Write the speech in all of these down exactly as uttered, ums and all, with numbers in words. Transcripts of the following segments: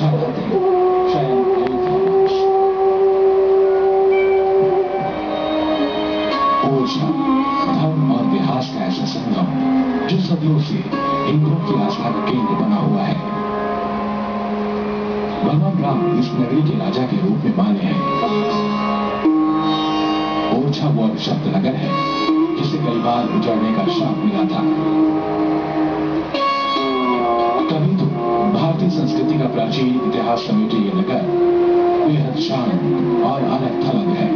ओरछा रहते हैं, शायद ओरछा धर्म और इतिहास का ऐसा संगम जो सदियों से हिंदुओं की आस्था का केंद्र बना हुआ है। भगवान राम इस नगरी के राजा के रूप में माने हैं। ओरछा वो अभिशप्त नगर है जिसे कई बार उजड़ने का श्राप मिला था। तभी तो भारतीय संस्कृति का प्राचीन इतिहास समेटे ये नगर बेहद शांत और अलग थलग है।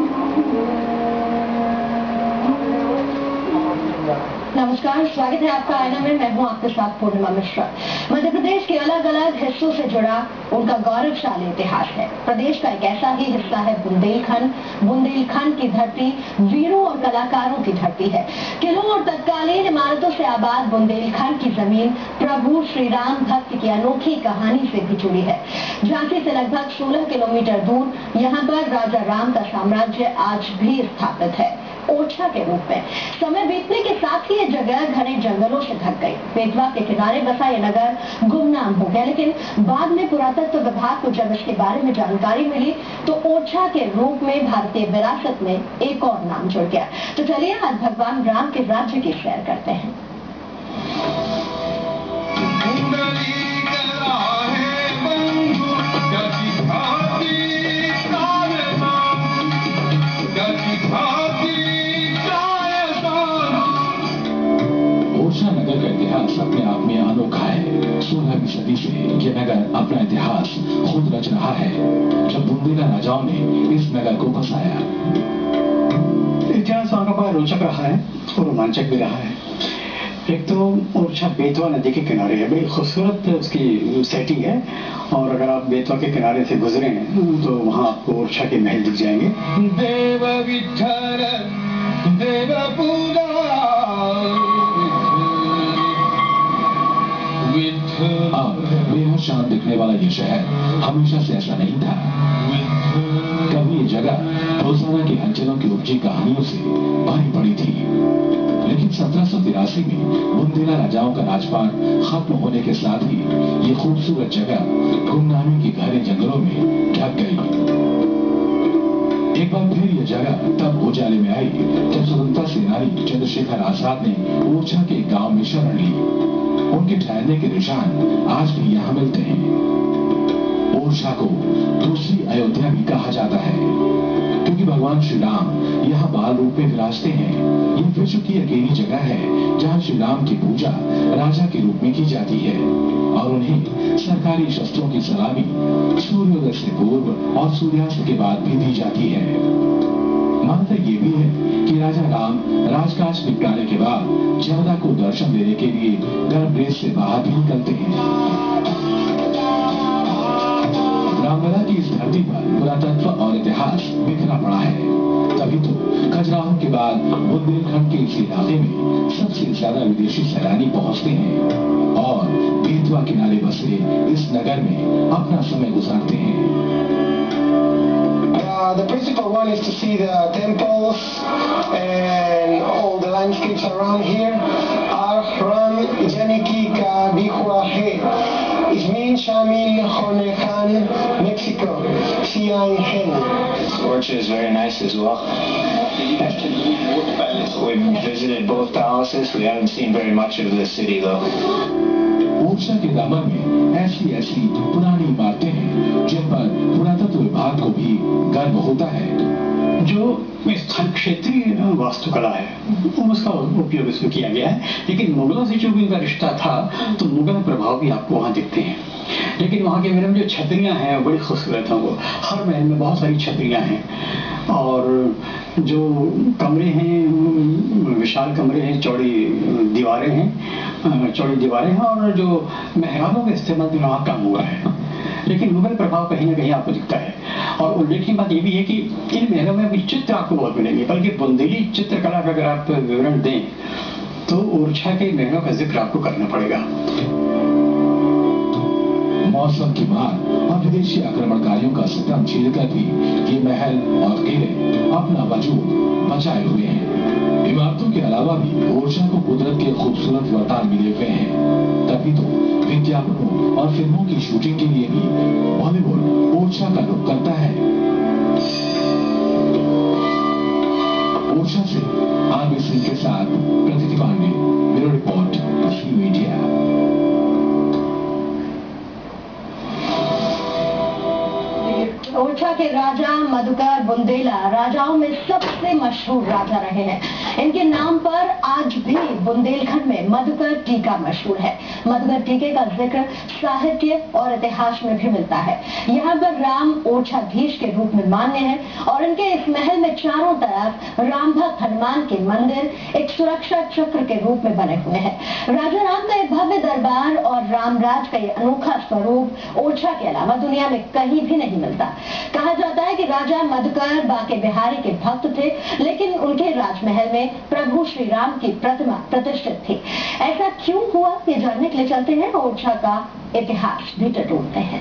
नमस्कार, स्वागत है आपका आईना में। मैं हूं आपके साथ पूर्णिमा मिश्रा। मध्य प्रदेश के अलग अलग हिस्सों से जुड़ा उनका गौरवशाली इतिहास है। प्रदेश का एक ऐसा ही हिस्सा है बुंदेलखंड। बुंदेलखंड की धरती वीरों और कलाकारों की धरती है। किलों और तत्कालीन इमारतों से आबाद बुंदेलखंड की जमीन प्रभु श्री राम भक्त की अनोखी कहानी से भी जुड़ी है। झांसी से लगभग सोलह किलोमीटर दूर यहाँ पर राजा राम का साम्राज्य आज भी स्थापित है, ओरछा के रूप में। समय बीतने के साथ ही ये जगह घने जंगलों से ढक गई। बेतवा के किनारे बसा ये नगर गुमनाम हो गया, लेकिन बाद में पुरातत्व विभाग को जब इसके बारे में जानकारी मिली तो ओरछा के रूप में भारतीय विरासत में एक और नाम जुड़ गया। तो चलिए आज भगवान राम के राज्य की सैर करते हैं। ओरछा नगर का इतिहास अपने आप में अनोखा है। सोलहवीं सदी से यह नगर अपना इतिहास खुद रच रहा है, जब बुंदेला राजाओं ने इस नगर को बसाया। इतिहास वहाँ का बड़ा रोचक रहा है और रोमांचक भी रहा है। एक तो ओरछा बेतवा नदी के किनारे है, बड़ी खूबसूरत उसकी सेटिंग है। और अगर आप बेतवा के किनारे से गुजरे तो वहाँ आपको ओरछा के महल दिख जाएंगे। देव विठ्ठल देव पूजा अब बेहद शांत दिखने वाला ये शहर हमेशा से ऐसा नहीं था। कभी ये जगह रोजाना की हलचलों की उपजी कहानियों से भरी पड़ी थी, लेकिन सत्रह सौ तिरासी में बुंदेला राजाओं का राजपाट खत्म होने के साथ ही ये खूबसूरत जगह गुमनामी के घने जंगलों में ढक गई। एक बार फिर यह जगह तब उजाले में आई जब स्वतंत्रता सेनानी चंद्रशेखर आजाद ने ओरछा के गांव में शरण ली। उनके ठहरने के निशान आज भी यहाँ मिलते हैं। ओरछा को दूसरी अयोध्या भी कहा जाता है, क्योंकि भगवान श्री राम यहाँ बाल रूप में विराजते हैं। ये विश्व की अकेली जगह है जहाँ श्री राम की पूजा राजा के रूप में की जाती है और उन्हें सरकारी शस्त्रों की सलामी सूर्योदय से पूर्व और सूर्यास्त के बाद भी दी जाती है। मान्यता ये भी है कि राजा राम राजकाज निपटाने के बाद जमदा को दर्शन देने के लिए गर्भगृह से बाहर भी निकलते हैं। रामलला की इस धरती पर पुरातत्व और इतिहास बिखरा पड़ा है। तभी तो खजुराहो के बाद बुंदेलखंड के इस इलाके में सबसे ज्यादा विदेशी सैलानी पहुंचते हैं और बेतवा किनारे बसे इस नगर में अपना समय गुजारते हैं। Uh, the principal one is to see the temples and all the landscapes around here. Ahram Janiki Ka Bihua He. Ismin Shamil Honekhan, Mexico. Sian Hen. Oorchha is very nice as well. We've visited both palaces. We haven't seen very much of the city though. Orchha के दामन में ऐसी ऐसी पुरानी इमारतें हैं जिन पर पुरातत्व विभाग को भी गर्व होता है। जो स्थान क्षेत्रीय वास्तुकला है उसका उपयोग इसमें किया गया है, लेकिन मुगलों से जो भी उनका रिश्ता था तो मुगल प्रभाव भी आपको वहाँ दिखते हैं। लेकिन वहाँ के महल में जो छतरियाँ हैं बड़ी खूबसूरत हैं। वो हर महल में बहुत सारी छतरियाँ हैं और जो कमरे हैं विशाल कमरे हैं, चौड़ी दीवारें हैं चौड़ी दीवारें हैं और जो मेहराबों का इस्तेमाल भी वहाँ कम हुआ है, लेकिन मुगल प्रभाव कहीं ना कहीं आपको दिखता है। और उल्लेखनीय बात ये भी है कि इन महलों में अभी चित्र आपको बहुत मिलेंगे, बल्कि बुंदेली चित्रकला का अगर आप विवरण दें तो ओरछा के महलों का जिक्र आपको करना पड़ेगा। मौसम की मार और विदेशी आक्रमणकारियों का सितम झेलकर भी ये महल और किले अपना वजूद बचाए हुए हैं। इमारतों के अलावा भी ओरछा को कुदरत के खूबसूरत वरदान मिले हुए हैं। तभी तो विज्ञापनों और फिल्मों की शूटिंग के लिए भी बॉलीवुड ओरछा का रुख करता है। ओरछा से आरबी सिंह के साथ Pratiti Pandey, bureau report, C media. Orchha के राजा मधुकर बुंदेला राजाओं में सबसे मशहूर राजा रहे हैं। इनके नाम पर आज भी बुंदेलखंड में मधुकर टीका मशहूर है। मधुकर टीके का जिक्र साहित्य और इतिहास में भी मिलता है। यहाँ पर राम ओरछाधीश के रूप में मान्य है और इनके इस महल में चारों तरफ राम भक्त हनुमान के मंदिर एक सुरक्षा चक्र के रूप में बने हुए हैं। राजा राम का एक भव्य दरबार और रामराज का ये अनोखा स्वरूप ओरछा के अलावा दुनिया में कहीं भी नहीं मिलता। कहा जाता है कि राजा मधुकर बांके बिहारी के भक्त थे, लेकिन उनके राजमहल में प्रभु श्री राम की प्रतिमा प्रतिष्ठित थी। ऐसा क्यों हुआ, ये जानने के लिए चलते हैं ओरछा का इतिहास भी टटोलते हैं।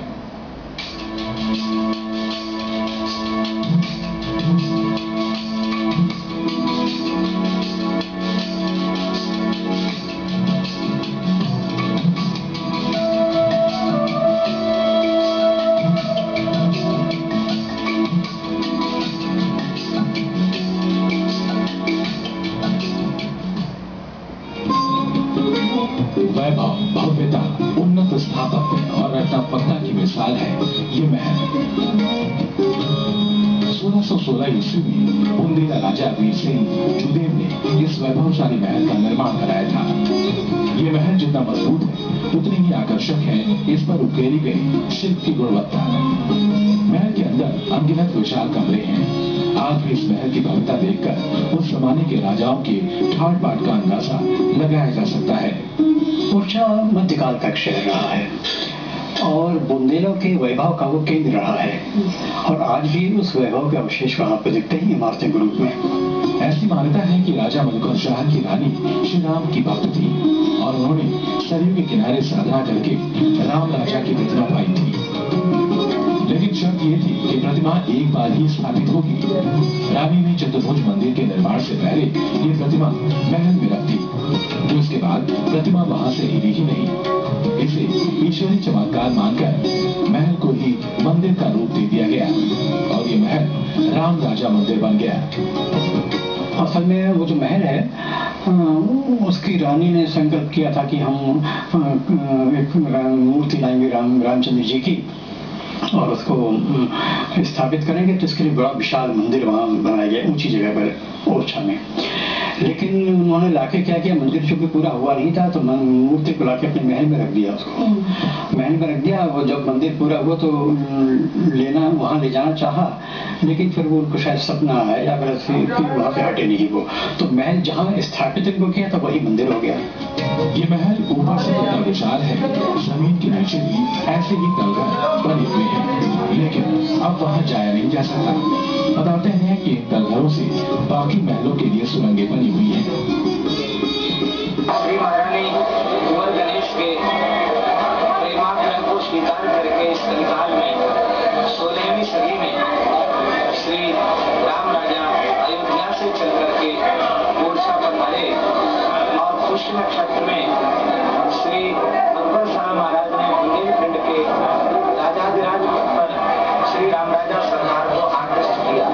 वैभव, भव्यता, उन्नत स्थापत्य और रत्नापत्ता की मिसाल है ये महल। सोलह सौ सोलह ईस्वी में बुंदेला राजा वीर सिंह चुदेव ने इस वैभवशाली महल का निर्माण कराया था। ये महल जितना मजबूत है उतनी ही आकर्षक है इस पर उकेरी गई शिल्प की गुणवत्ता। महल के अंदर अनगिनत विशाल कमरे हैं। आज भी इस महल की भव्यता देखकर उस जमाने के राजाओं के ठाट बाट का अंदाजा लगाया जा सकता है। ओरछा मध्यकाल का शहर रहा है और बुंदेलों के वैभव का वो केंद्र रहा है और आज भी उस वैभव के अवशेष वहां पर दिखते हैं इमारतें के रूप में। ऐसी मान्यता है कि राजा मधुकर शाह की रानी श्री राम की भक्त थी और उन्होंने सरयू के किनारे साधना करके राम राजा की प्रतिमा पाई थी। लेकिन शर्त ये थी कि प्रतिमा एक बार ही स्थापित होगी। रावी में चतुर्भुज मंदिर के निर्माण से पहले ये प्रतिमा महल में रखी, तो इसके बाद प्रतिमा वहां से हिली ही नहीं। इसे ईश्वरी चमत्कार मानकर महल को ही मंदिर का रूप दे दिया गया और ये महल राम राजा मंदिर बन गया। असल में वो जो महल है उसकी रानी ने संकल्प किया था कि हम एक मूर्ति लाएंगे राम रामचंद्र जी की और उसको स्थापित करेंगे, तो इसके लिए बड़ा विशाल मंदिर वहाँ बनाया गया ऊंची जगह पर ओरछा में। लेकिन उन्होंने लाके क्या किया, मंदिर चूंकि पूरा हुआ नहीं था तो मूर्ति को लाके अपने महल में रख दिया। उसको महल में रख दिया। वो जब मंदिर पूरा हुआ तो लेना वहाँ ले जाना चाहा, लेकिन फिर वो उनको शायद सपना आया या फिर वहाँ पे हटे नहीं वो, तो महल जहाँ स्थापित इनको किया था वही मंदिर हो गया। ये महल ऊपर से इतना विशाल है, जमीन के नीचे भी ऐसे ही तलघर बने हुए हैं, लेकिन अब वहाँ जाया नहीं जा सकता। बताते हैं कि इन तलघरों से बाकी महलों के लिए सुरंगें बनी हुई हैं। श्री महारानी कुंवर गणेश के प्रेमाग्रह को स्वीकार करके इस कलिकाल में सोलहवीं सदी में श्री राम राजा अयोध्या से चल करके ओरछा पर आए और पुष्य नक्षत्र में श्री मधुकर शाह महाराज ने बुंदेलखंड के राजाधिराज पर श्री राम राजा सरकार को आकृष्ट किया।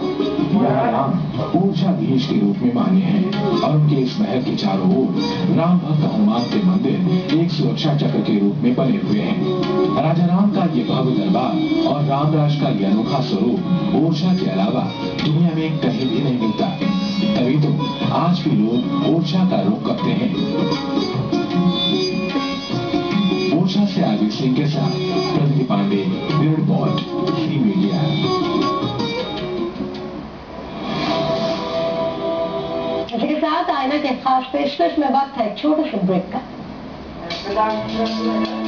ओरछाधीश के रूप में मान्य है और उनके इस महल के चारों ओर राम भक्त हनुमान के मंदिर एक सुरक्षा चक्र के रूप में बने हुए हैं। राजा राम का ये भव्य दरबार और रामराज का ये अनोखा स्वरूप ओरछा के अलावा दुनिया में कहीं भी नहीं मिलता। तभी तो आज भी लोग ओरछा का रुख करते हैं। ओरछा से आरबी सिंह के साथ Pratiti Pandey, bureau report, C media. इसके साथ आईना के खास पेशकश में वक्त है छोटे से ब्रेक का।